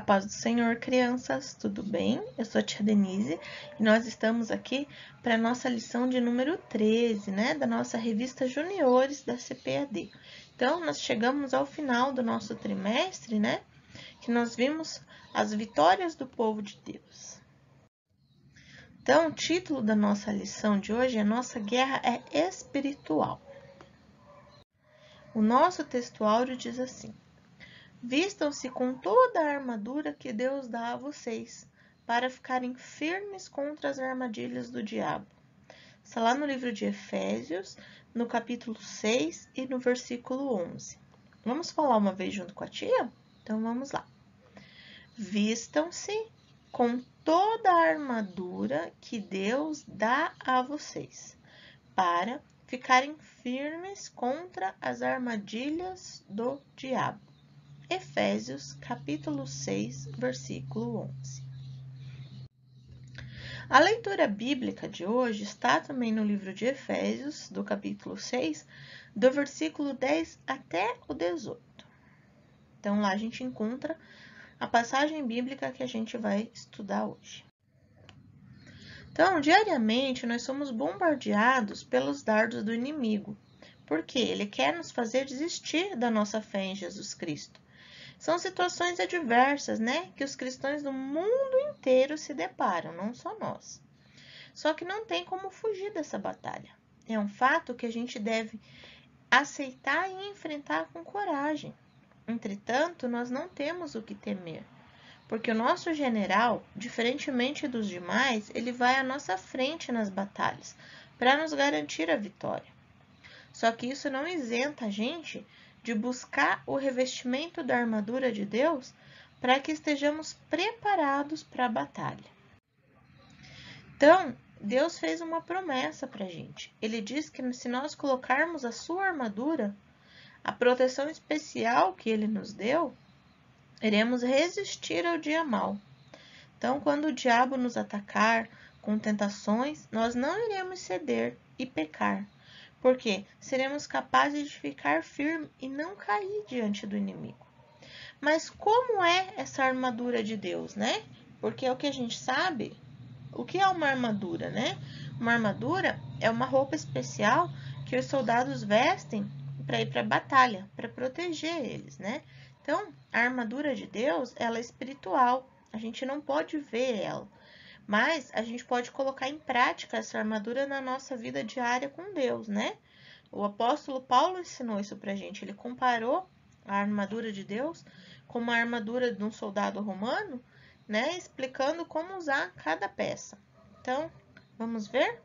paz do Senhor, crianças, tudo bem? Eu sou a tia Denise e nós estamos aqui para a nossa lição de número 13, né, da nossa revista Juniores da CPAD. Então, nós chegamos ao final do nosso trimestre, né, que nós vimos as vitórias do povo de Deus. Então, o título da nossa lição de hoje é Nossa Guerra é Espiritual. O nosso textuário diz assim: Vistam-se com toda a armadura que Deus dá a vocês, para ficarem firmes contra as armadilhas do diabo. Está lá no livro de Efésios, no capítulo 6 e no versículo 11. Vamos falar uma vez junto com a tia? Então vamos lá. Vistam-se com toda a armadura que Deus dá a vocês, para ficarem firmes contra as armadilhas do diabo. Efésios, capítulo 6, versículo 11. A leitura bíblica de hoje está também no livro de Efésios, do capítulo 6, do versículo 10 até o 18. Então, lá a gente encontra a passagem bíblica que a gente vai estudar hoje. Então, diariamente, nós somos bombardeados pelos dardos do inimigo, porque ele quer nos fazer desistir da nossa fé em Jesus Cristo. São situações adversas, né, que os cristãos do mundo inteiro se deparam, não só nós. Só que não tem como fugir dessa batalha. É um fato que a gente deve aceitar e enfrentar com coragem. Entretanto, nós não temos o que temer, porque o nosso general, diferentemente dos demais, ele vai à nossa frente nas batalhas, para nos garantir a vitória. Só que isso não isenta a gente de buscar o revestimento da armadura de Deus para que estejamos preparados para a batalha. Então, Deus fez uma promessa para a gente. Ele diz que se nós colocarmos a sua armadura, a proteção especial que Ele nos deu, iremos resistir ao dia mau. Então, quando o diabo nos atacar com tentações, nós não iremos ceder e pecar, porque seremos capazes de ficar firme e não cair diante do inimigo. Mas como é essa armadura de Deus, né? Porque é o que a gente sabe. O que é uma armadura, né? Uma armadura é uma roupa especial que os soldados vestem para ir para a batalha, para proteger eles, né? Então, a armadura de Deus, ela é espiritual. A gente não pode ver ela, mas a gente pode colocar em prática essa armadura na nossa vida diária com Deus, né? O apóstolo Paulo ensinou isso pra gente. Ele comparou a armadura de Deus com uma armadura de um soldado romano, né? Explicando como usar cada peça. Então, vamos ver?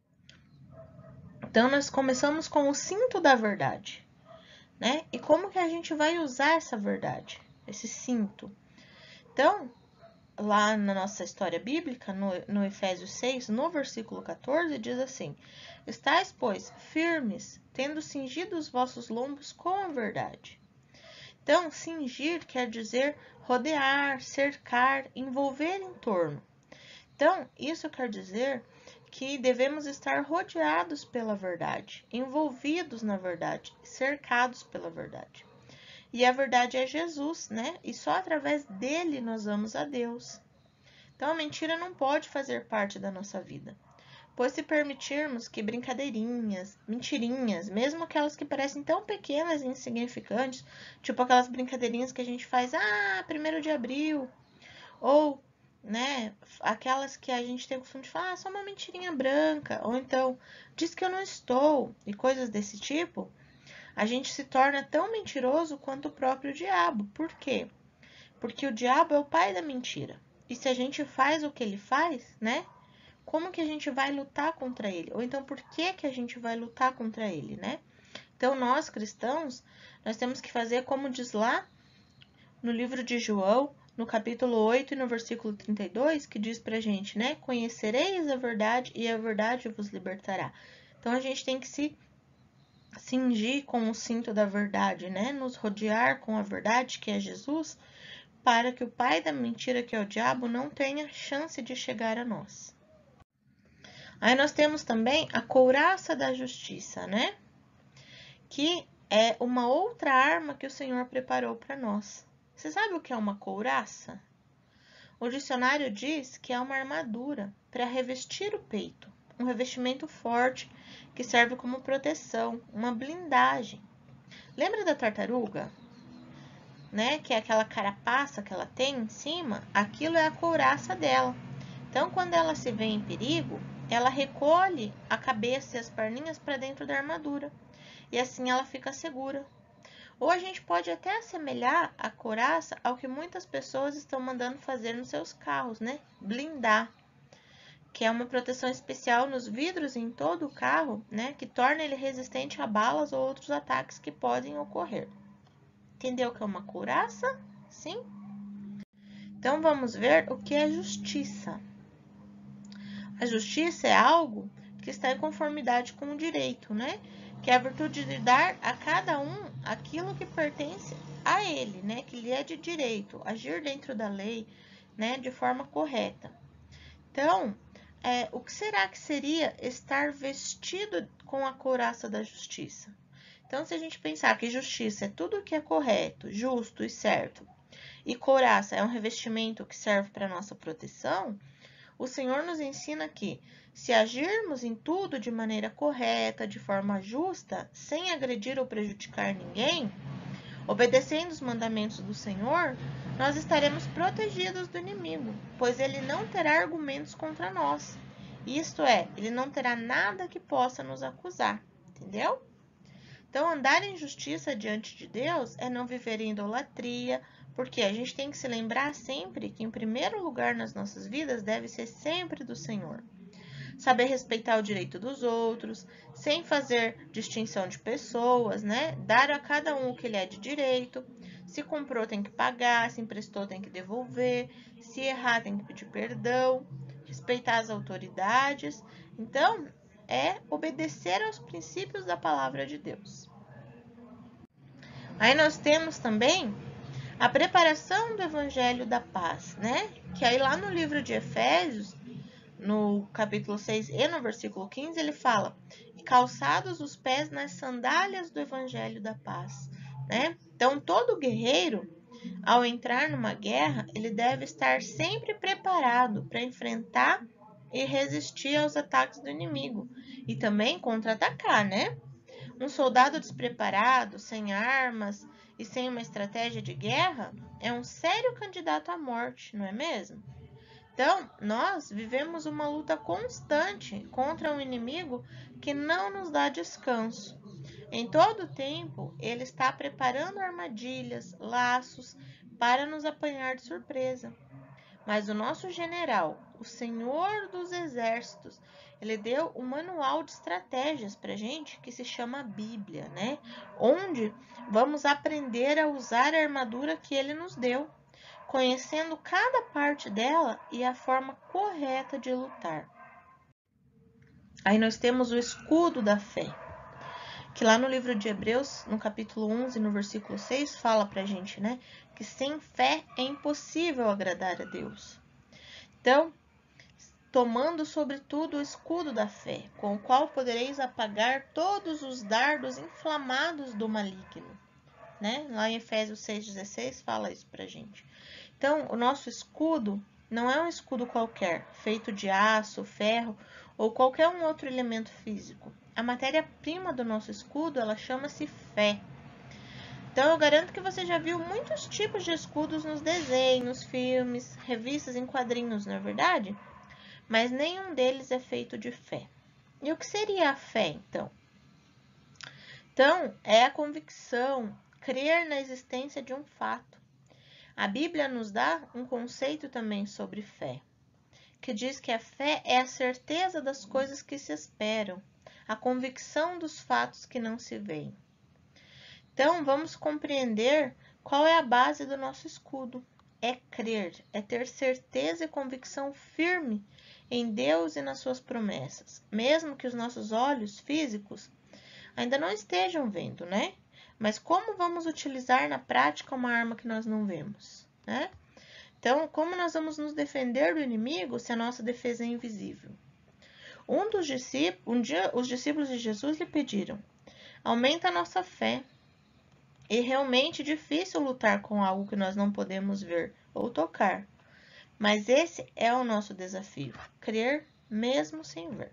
Então, nós começamos com o cinto da verdade, né? E como que a gente vai usar essa verdade, esse cinto? Então, lá na nossa história bíblica, no Efésios 6, no versículo 14, diz assim: Estais, pois, firmes, tendo cingido os vossos lombos com a verdade. Então, cingir quer dizer rodear, cercar, envolver em torno. Então, isso quer dizer que devemos estar rodeados pela verdade, envolvidos na verdade, cercados pela verdade. E a verdade é Jesus, né? E só através dele nós vamos a Deus. Então, a mentira não pode fazer parte da nossa vida. Pois se permitirmos que brincadeirinhas, mentirinhas, mesmo aquelas que parecem tão pequenas e insignificantes, tipo aquelas brincadeirinhas que a gente faz, 1º de abril, ou, né, aquelas que a gente tem o costume de falar, só uma mentirinha branca, ou então, diz que eu não estou, e coisas desse tipo, a gente se torna tão mentiroso quanto o próprio diabo. Por quê? Porque o diabo é o pai da mentira. E se a gente faz o que ele faz, né? Como que a gente vai lutar contra ele? Ou então, por que que a gente vai lutar contra ele, né? Então, nós cristãos, nós temos que fazer como diz lá no livro de João, no capítulo 8 e no versículo 32, que diz pra gente, né? Conhecereis a verdade e a verdade vos libertará. Então, a gente tem que se cingir com o cinto da verdade, né? Nos rodear com a verdade, que é Jesus, para que o pai da mentira, que é o diabo, não tenha chance de chegar a nós. Aí nós temos também a couraça da justiça, né? Que é uma outra arma que o Senhor preparou para nós. Você sabe o que é uma couraça? O dicionário diz que é uma armadura para revestir o peito, um revestimento forte que serve como proteção, uma blindagem. Lembra da tartaruga? Né? Que é aquela carapaça que ela tem em cima, aquilo é a couraça dela. Então, quando ela se vê em perigo, ela recolhe a cabeça e as perninhas para dentro da armadura. E assim ela fica segura. Ou a gente pode até assemelhar a couraça ao que muitas pessoas estão mandando fazer nos seus carros, né? Blindar, que é uma proteção especial nos vidros em todo o carro, né? Que torna ele resistente a balas ou outros ataques que podem ocorrer. Entendeu o que é uma couraça? Sim? Então, vamos ver o que é justiça. A justiça é algo que está em conformidade com o direito, né? Que é a virtude de dar a cada um aquilo que pertence a ele, né? Que lhe é de direito, agir dentro da lei, né? De forma correta. Então, o que será que seria estar vestido com a couraça da justiça? Então, se a gente pensar que justiça é tudo o que é correto, justo e certo, e couraça é um revestimento que serve para nossa proteção, o Senhor nos ensina que, se agirmos em tudo de maneira correta, de forma justa, sem agredir ou prejudicar ninguém, obedecendo os mandamentos do Senhor, nós estaremos protegidos do inimigo, pois ele não terá argumentos contra nós. Isto é, ele não terá nada que possa nos acusar, entendeu? Então, andar em justiça diante de Deus é não viver em idolatria, porque a gente tem que se lembrar sempre que, em primeiro lugar nas nossas vidas, deve ser sempre do Senhor. Saber respeitar o direito dos outros, sem fazer distinção de pessoas, né? Dar a cada um o que lhe é de direito. Se comprou, tem que pagar. Se emprestou, tem que devolver. Se errar, tem que pedir perdão. Respeitar as autoridades. Então, é obedecer aos princípios da palavra de Deus. Aí nós temos também a preparação do Evangelho da Paz, né? Que aí lá no livro de Efésios, no capítulo 6 e no versículo 15, ele fala: "E calçados os pés nas sandálias do Evangelho da Paz", né? Então, todo guerreiro, ao entrar numa guerra, ele deve estar sempre preparado para enfrentar e resistir aos ataques do inimigo e também contra-atacar, né? Um soldado despreparado, sem armas e sem uma estratégia de guerra é um sério candidato à morte, não é mesmo? Então, nós vivemos uma luta constante contra um inimigo que não nos dá descanso. Em todo o tempo, ele está preparando armadilhas, laços para nos apanhar de surpresa. Mas o nosso general, o Senhor dos Exércitos, ele deu um manual de estratégias para a gente que se chama Bíblia, né? Onde vamos aprender a usar a armadura que ele nos deu, conhecendo cada parte dela e a forma correta de lutar. Aí nós temos o escudo da fé, que lá no livro de Hebreus, no capítulo 11, no versículo 6, fala pra gente, né? Que sem fé é impossível agradar a Deus. Então, tomando sobretudo o escudo da fé, com o qual podereis apagar todos os dardos inflamados do maligno, né? Lá em Efésios 6,16 fala isso pra gente. Então, o nosso escudo não é um escudo qualquer, feito de aço, ferro ou qualquer um outro elemento físico. A matéria-prima do nosso escudo, ela chama-se fé. Então, eu garanto que você já viu muitos tipos de escudos nos desenhos, filmes, revistas em quadrinhos, não é verdade? Mas nenhum deles é feito de fé. E o que seria a fé, então? Então, é a convicção, crer na existência de um fato. A Bíblia nos dá um conceito também sobre fé, que diz que a fé é a certeza das coisas que se esperam, a convicção dos fatos que não se veem. Então, vamos compreender qual é a base do nosso escudo. É crer, é ter certeza e convicção firme em Deus e nas suas promessas, mesmo que os nossos olhos físicos ainda não estejam vendo, né? Mas como vamos utilizar na prática uma arma que nós não vemos, né? Então, como nós vamos nos defender do inimigo se a nossa defesa é invisível? Um dia, os discípulos de Jesus lhe pediram: aumenta a nossa fé. É realmente difícil lutar com algo que nós não podemos ver ou tocar. Mas esse é o nosso desafio, crer mesmo sem ver.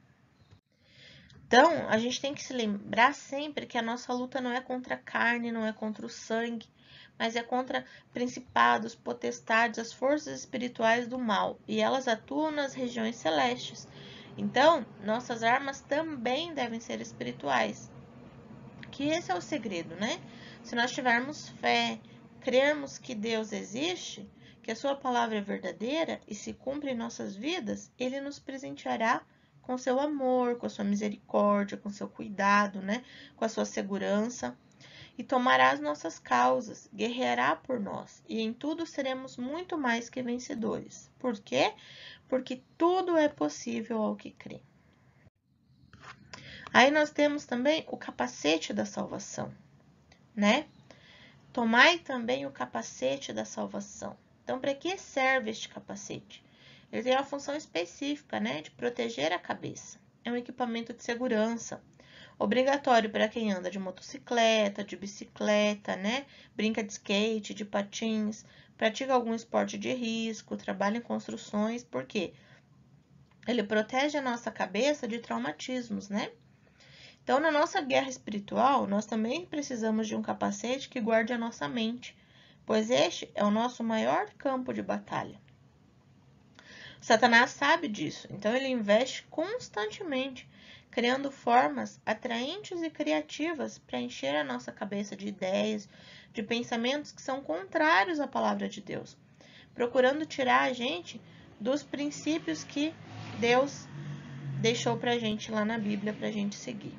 Então, a gente tem que se lembrar sempre que a nossa luta não é contra a carne, não é contra o sangue, mas é contra principados, potestades, as forças espirituais do mal, e elas atuam nas regiões celestes. Então, nossas armas também devem ser espirituais. Que esse é o segredo, né? Se nós tivermos fé, crermos que Deus existe, que a sua palavra é verdadeira e se cumpre em nossas vidas, ele nos presenteará com seu amor, com a sua misericórdia, com seu cuidado, né? Com a sua segurança, e tomará as nossas causas, guerreará por nós, e em tudo seremos muito mais que vencedores. Por quê? Porque tudo é possível ao que crê. Aí nós temos também o capacete da salvação, né? Tomai também o capacete da salvação. Então, para que serve este capacete? Ele tem uma função específica, né? De proteger a cabeça. É um equipamento de segurança, obrigatório para quem anda de motocicleta, de bicicleta, né? Brinca de skate, de patins, pratica algum esporte de risco, trabalha em construções, porque ele protege a nossa cabeça de traumatismos, né? Então, na nossa guerra espiritual, nós também precisamos de um capacete que guarde a nossa mente, pois este é o nosso maior campo de batalha. Satanás sabe disso, então ele investe constantemente, criando formas atraentes e criativas para encher a nossa cabeça de ideias, de pensamentos que são contrários à palavra de Deus, procurando tirar a gente dos princípios que Deus deixou para a gente lá na Bíblia para a gente seguir.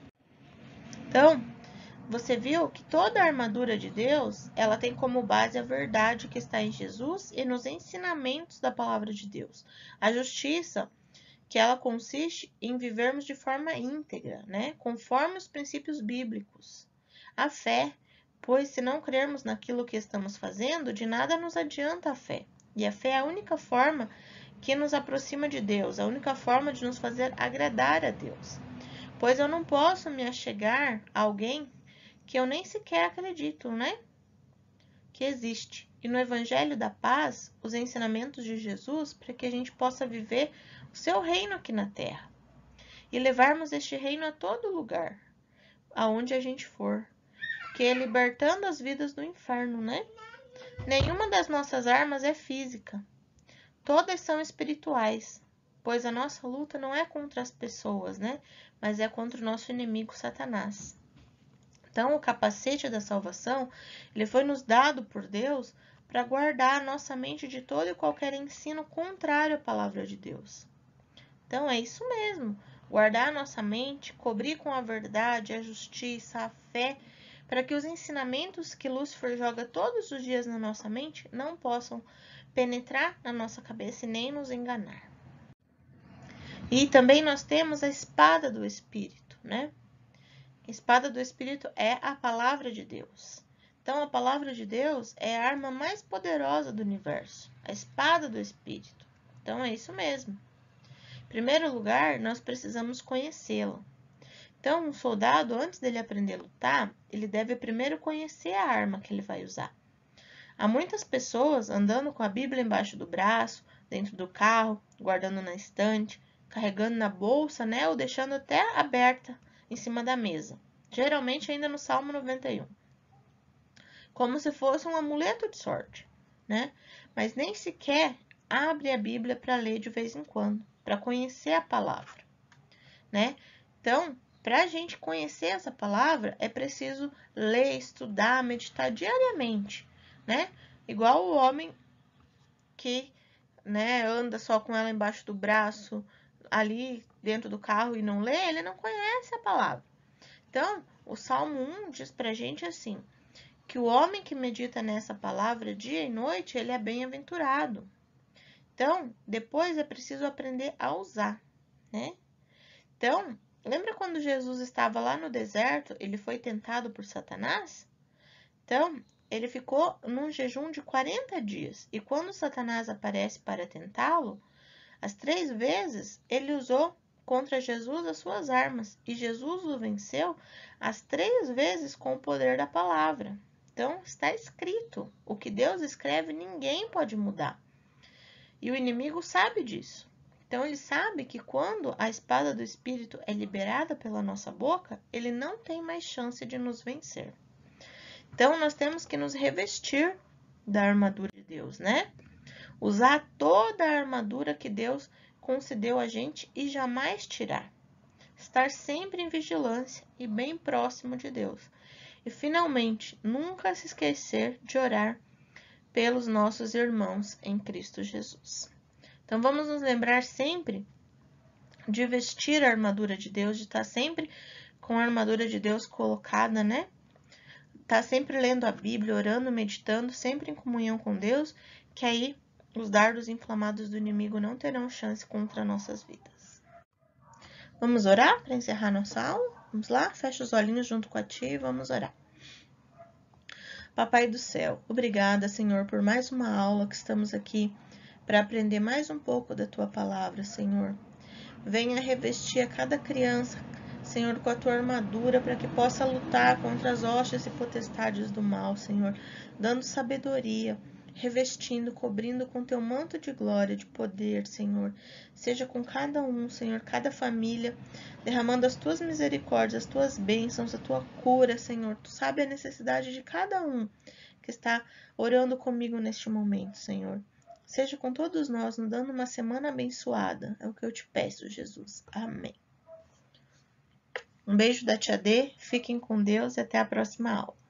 Então, você viu que toda a armadura de Deus, ela tem como base a verdade que está em Jesus e nos ensinamentos da palavra de Deus. A justiça, que ela consiste em vivermos de forma íntegra, né? Conforme os princípios bíblicos. A fé, pois se não crermos naquilo que estamos fazendo, de nada nos adianta a fé. E a fé é a única forma que nos aproxima de Deus, a única forma de nos fazer agradar a Deus. Pois eu não posso me achegar a alguém que eu nem sequer acredito, né? Que existe. E no Evangelho da Paz, os ensinamentos de Jesus para que a gente possa viver o seu reino aqui na Terra. E levarmos este reino a todo lugar, aonde a gente for. Que é libertando as vidas do inferno, né? Nenhuma das nossas armas é física. Todas são espirituais. Pois a nossa luta não é contra as pessoas, né? Mas é contra o nosso inimigo Satanás. Então, o capacete da salvação, ele foi nos dado por Deus para guardar a nossa mente de todo e qualquer ensino contrário à palavra de Deus. Então, é isso mesmo, guardar a nossa mente, cobrir com a verdade, a justiça, a fé, para que os ensinamentos que Lúcifer joga todos os dias na nossa mente não possam penetrar na nossa cabeça e nem nos enganar. E também nós temos a espada do Espírito, né? A espada do Espírito é a palavra de Deus. Então, a palavra de Deus é a arma mais poderosa do universo, a espada do Espírito. Então, é isso mesmo. Em primeiro lugar, nós precisamos conhecê-la. Então, um soldado, antes dele aprender a lutar, ele deve primeiro conhecer a arma que ele vai usar. Há muitas pessoas andando com a Bíblia embaixo do braço, dentro do carro, guardando na estante, carregando na bolsa, né, ou deixando até aberta em cima da mesa, geralmente ainda no Salmo 91, como se fosse um amuleto de sorte, né? Mas nem sequer abre a Bíblia para ler de vez em quando, para conhecer a palavra, né? Então, para a gente conhecer essa palavra, é preciso ler, estudar, meditar diariamente, né? Igual o homem que, né, anda só com ela embaixo do braço, ali dentro do carro e não lê, ele não conhece a palavra. Então, o Salmo 1 diz pra gente assim, que o homem que medita nessa palavra dia e noite, ele é bem-aventurado. Então, depois é preciso aprender a usar, né? Então, lembra quando Jesus estava lá no deserto, ele foi tentado por Satanás? Então, ele ficou num jejum de 40 dias. E quando Satanás aparece para tentá-lo, as 3 vezes ele usou contra Jesus as suas armas. E Jesus o venceu as 3 vezes com o poder da palavra. Então, está escrito. O que Deus escreve, ninguém pode mudar. E o inimigo sabe disso. Então, ele sabe que quando a espada do Espírito é liberada pela nossa boca, ele não tem mais chance de nos vencer. Então, nós temos que nos revestir da armadura de Deus, né? Usar toda a armadura que Deus concedeu a gente e jamais tirar. Estar sempre em vigilância e bem próximo de Deus. E, finalmente, nunca se esquecer de orar pelos nossos irmãos em Cristo Jesus. Então, vamos nos lembrar sempre de vestir a armadura de Deus, de estar sempre com a armadura de Deus colocada, né? Tá sempre lendo a Bíblia, orando, meditando, sempre em comunhão com Deus, que aí os dardos inflamados do inimigo não terão chance contra nossas vidas. Vamos orar para encerrar nossa aula? Vamos lá? Fecha os olhinhos junto com a tia e vamos orar. Papai do céu, obrigada, Senhor, por mais uma aula que estamos aqui para aprender mais um pouco da tua palavra, Senhor. Venha revestir a cada criança, Senhor, com a tua armadura, para que possa lutar contra as hostes e potestades do mal, Senhor, dando sabedoria, revestindo, cobrindo com teu manto de glória, de poder, Senhor. Seja com cada um, Senhor, cada família, derramando as tuas misericórdias, as tuas bênçãos, a tua cura, Senhor. Tu sabe a necessidade de cada um que está orando comigo neste momento, Senhor. Seja com todos nós, nos dando uma semana abençoada. É o que eu te peço, Jesus. Amém. Um beijo da Tia D, fiquem com Deus e até a próxima aula.